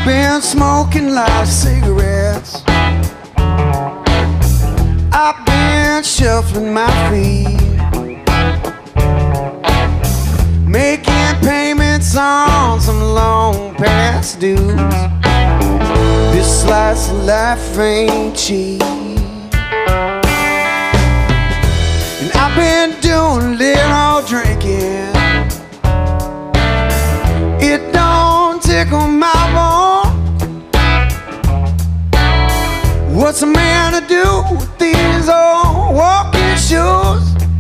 been smoking a lot of cigarettes. I've been shuffling my feet, making payments on some long past dues. This slice of life ain't cheap, and I've been doing a little drinking. It don't tickle my bone. What's a man to do with these old walking shoes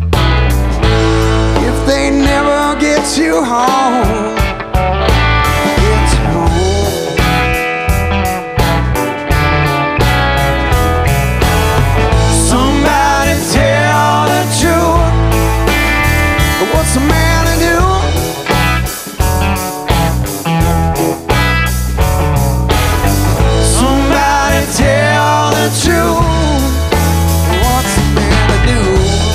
if they never get you home? Get you home. Somebody tell the truth. What's a man to do? Somebody tell the truth. What's a man to do?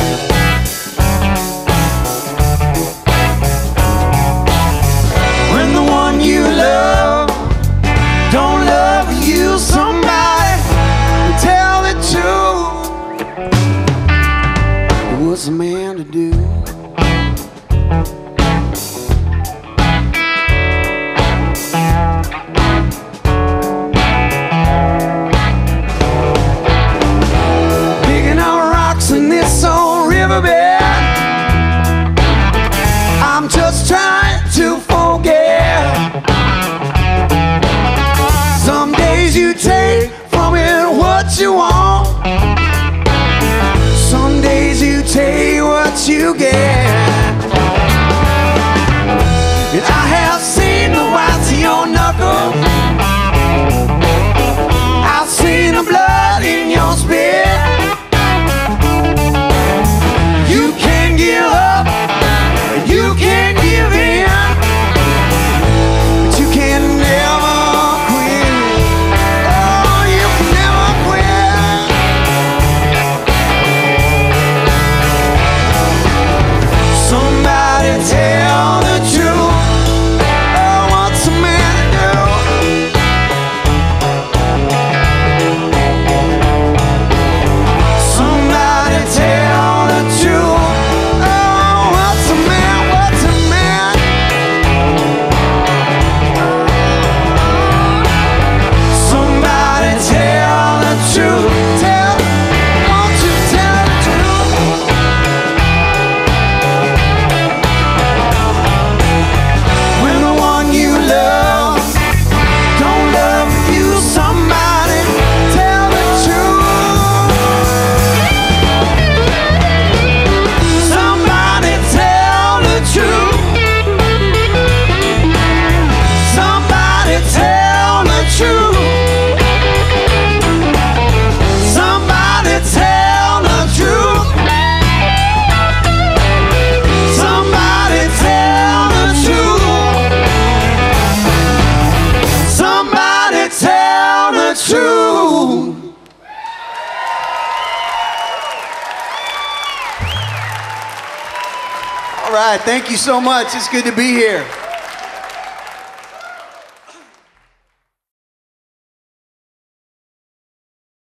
When the one you love don't love you, somebody tell the truth. What's a man to do? I'm just trying to forget. Some days you take from it what you want, some days you take what you get. And I have seen the whites of your knuckles, I've seen the blood in your spit. You can give up, you can give in, but you can never quit. Oh, you can never quit. Somebody tell the truth. Oh, what's a man to do? Somebody tell the truth. All right, thank you so much. It's good to be here.